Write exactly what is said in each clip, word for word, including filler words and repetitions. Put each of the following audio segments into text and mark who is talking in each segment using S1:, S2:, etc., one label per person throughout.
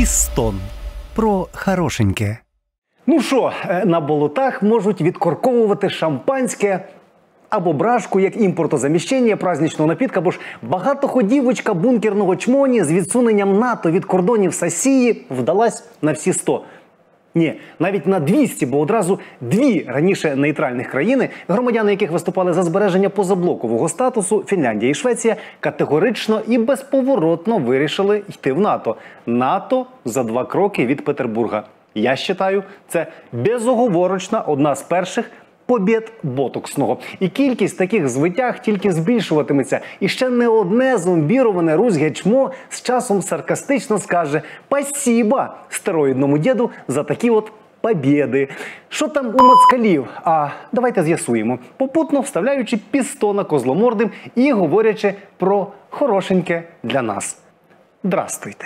S1: Пістон. Про хорошеньке.
S2: Ну що, на болотах можуть відкорковувати шампанське або брашку, як імпортозаміщення праздничного напітка, або ж багатоходівочка бункерного чмоні з відсуненням НАТО від кордонів Сасії вдалась на всі сто. Ні, навіть на двісті, бо одразу дві раніше нейтральних країни, громадяни яких виступали за збереження позаблокового статусу, Фінляндія і Швеція, категорично і безповоротно вирішили йти в НАТО. НАТО за два кроки від Петербурга. Я вважаю, це безоговорочна одна з перших побєд ботоксного. І кількість таких звитяг тільки збільшуватиметься. І ще не одне зомбіроване руське чмо з часом саркастично скаже «Спасіба» стероїдному діду за такі от побєди. Що там у москалів? А давайте з'ясуємо. Попутно вставляючи пістона козломордим і говорячи про хорошеньке для нас. Здрастуйте.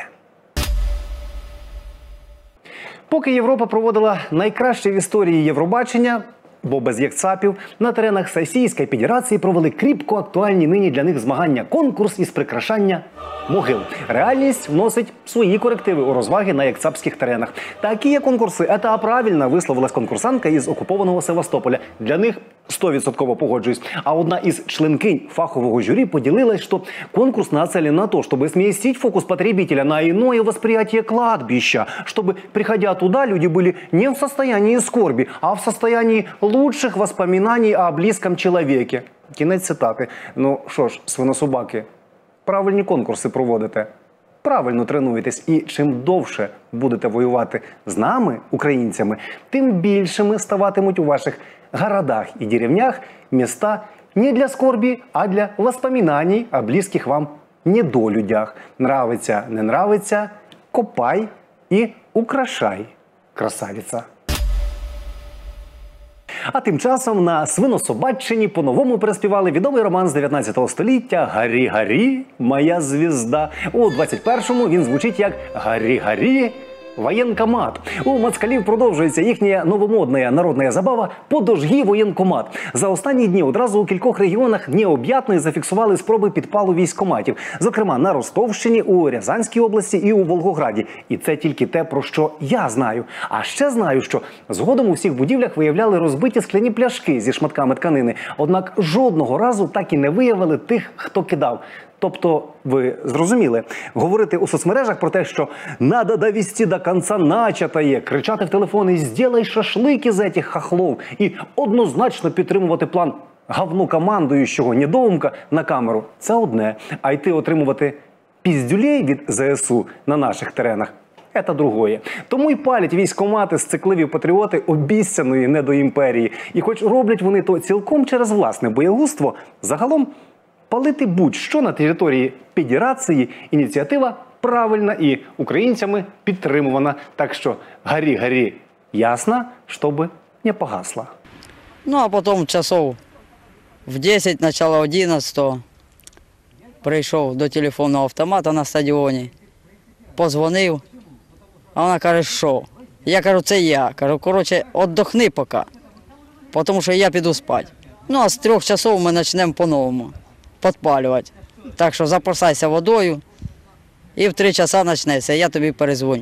S2: Поки Європа проводила найкраще в історії Євробачення, бо без єкцапів, на теренах Сасійської Федерації провели кріпко актуальні нині для них змагання конкурс із прикрашання могил. Реальність вносить свої корективи у розваги на єкцапських теренах. Такі є конкурси, це правильно висловилась конкурсантка із окупованого Севастополя. Для них сто відсотків погоджуюсь. А одна із членкинь фахового жюри поделилась, что конкурс нацелен на то, чтобы сместить фокус потребителя на иное восприятие кладбища, чтобы, приходя туда, люди были не в состоянии скорби, а в состоянии лучших воспоминаний о близком человеке. Кінець цитати. Ну що ж, свинособаки, правильні конкурси проводите. Правильно тренуєтесь, і чим довше будете воювати з нами, українцями, тим більшими ставатимуть у ваших городах і деревнях міста не для скорбі, а для воспоминаний о близьких вам недолюдях. Нравиться, не нравиться, копай і украшай, красавиця. А тим часом на Свинособаччині по-новому переспівали відомий роман з дев'ятнадцятого століття «Гарі, гарі, моя звізда». У двадцять першому він звучить як «Гарі, гарі, воєнкомат». У москалів продовжується їхня новомодна народна забава «Подожги воєнкомат». За останні дні одразу у кількох регіонах необ'ятної зафіксували спроби підпалу військкоматів. Зокрема, на Ростовщині, у Рязанській області і у Волгограді. І це тільки те, про що я знаю. А ще знаю, що згодом у всіх будівлях виявляли розбиті скляні пляшки зі шматками тканини. Однак жодного разу так і не виявили тих, хто кидав. Тобто, ви зрозуміли, говорити у соцмережах про те, що «надо довести до кінця начатое», кричати в телефони «сделай шашлик із этих хохлов» і однозначно підтримувати план говнокомандуючого недоумка на камеру – це одне. А йти отримувати піздюлей від зе ес у на наших теренах – це другое. Тому й палять військкомати сцикливі патріоти обіцяної недоімперії. І хоч роблять вони то цілком через власне боягузтво, загалом палити будь-що на території Федерації ініціатива правильна і українцями підтримувана. Так що горі-горі ясно, щоб не погасла.
S3: Ну а потім часов в десять, начало одинадцятого прийшов до телефонного автомата на стадіоні, позвонив, а вона каже, що? Я кажу, це я. Кажу, коротше, віддохни поки, тому що я піду спати. Ну а з трьох часов ми почнемо по-новому підпалювати. Так що запасайся водою і в три часа почнеться, я тобі перезвоню.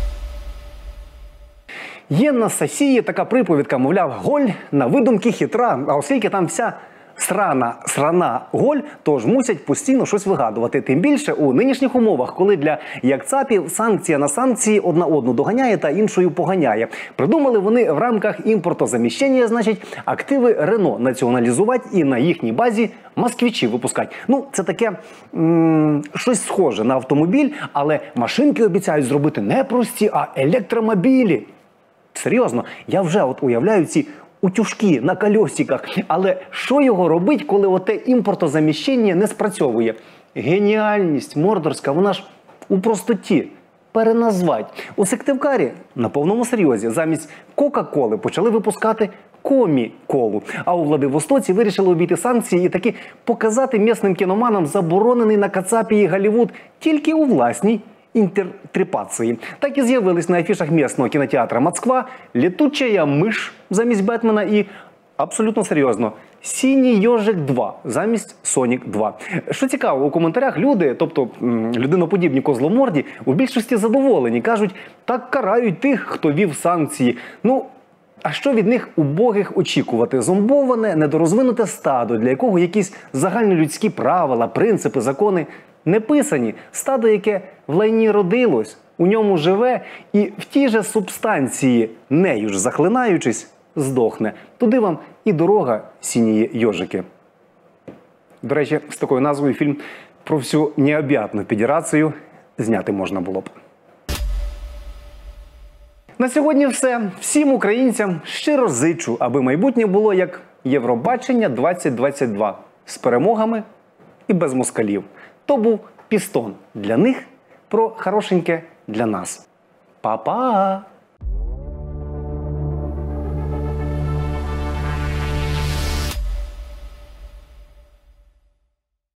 S2: Є на Сасії така приповідка, мовляв, голь на видумки хитра, а оскільки там вся срана, срана голь, тож мусять постійно щось вигадувати. Тим більше у нинішніх умовах, коли для єкцапів санкція на санкції одна одну доганяє та іншою поганяє. Придумали вони в рамках імпортозаміщення, значить, активи Рено націоналізувати і на їхній базі москвичі випускати. Ну, це таке м щось схоже на автомобіль, але машинки обіцяють зробити не прості, а електромобілі. Серйозно, я вже от уявляю ці утюжки на кольосиках. Але що його робить, коли оте імпортозаміщення не спрацьовує? Геніальність мордорська, вона ж у простоті. Переназвать. У Сыктывкаре на повному серйозі замість Кока-Коли почали випускати Комі-колу. А у Владивостоці вирішили обійти санкції і таки показати місним кіноманам заборонений на Кацапії Голлівуд тільки у власній інтерпрепації. Так і з'явились на афішах місного кінотеатра «Москва» летучая миш замість Бетмена і абсолютно серйозно. Сіній йожик два замість Сонік два. Що цікаво, у коментарях люди, тобто м, людиноподібні козломорді, у більшості задоволені. Кажуть, так карають тих, хто вів санкції. Ну, а що від них убогих очікувати? Зомбоване, недорозвинуте стадо, для якого якісь загальнолюдські правила, принципи, закони не писані. Стадо, яке в лайні родилось, у ньому живе і в тій же субстанції, нею ж захлинаючись, здохне. Туди вам і дорога, сінії йожики. До речі, з такою назвою фільм про всю необ'ятну федерацію зняти можна було б. На сьогодні все. Всім українцям щиро зичу, аби майбутнє було як Євробачення двадцять двадцять два. З перемогами і без москалів. То був пістон для них, про хорошеньке для нас. Па-па!